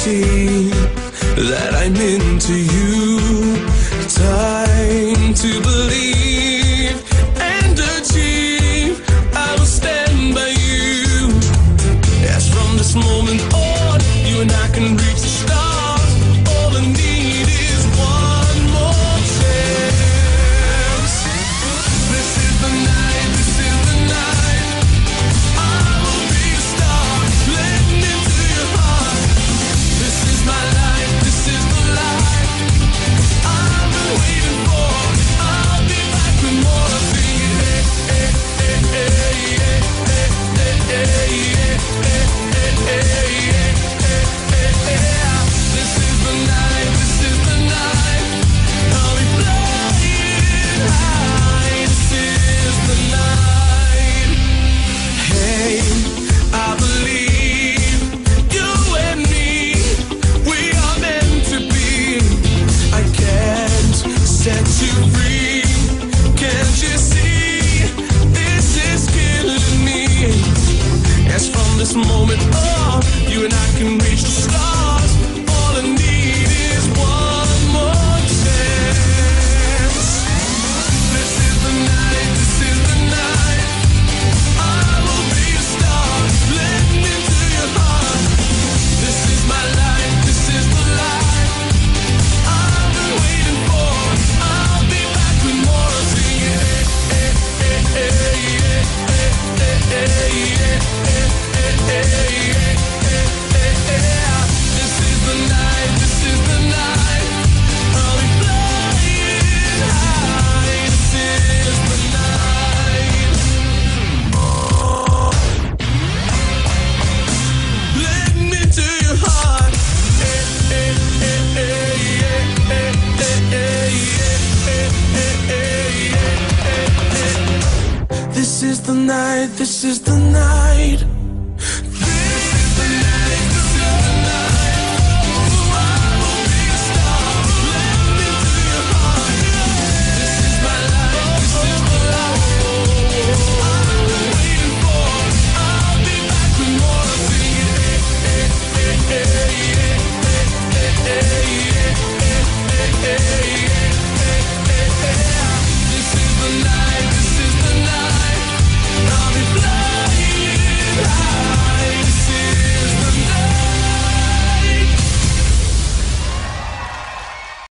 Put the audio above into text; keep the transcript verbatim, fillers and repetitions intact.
see that I'm into you. Time to believe and achieve. I will stand by you. As from this moment on, you and I can reach the stars. All I need is one more chance. This is the night, this is the night. I will be a star, letting into your heart. This is my life, this is the life I've been waiting for. I'll be back with more. Sing it, eh, eh, eh, eh, eh, eh, eh, eh, eh, eh, eh. This is the night, this is the night. I'll be flying high. This is the night. Hey, I believe you and me, we are meant to be. I can't set you free. Can't you see? This is killing me. As from this moment on, you and I can reach the stars. All I need is one more chance. This is the night, this is the night. I will be a star, letting into your heart. This is my life, this is the life I've been waiting for. I'll be back with more. Sing it, eh, eh, eh, eh, eh, eh, eh, eh, eh, eh, eh, eh. This is the night, this is the night. I'll be flying high. This is the night. Let me to your heart. Eh, eh, eh, eh, eh, eh, eh, eh, eh, eh, eh, eh. This is the night, this is the night.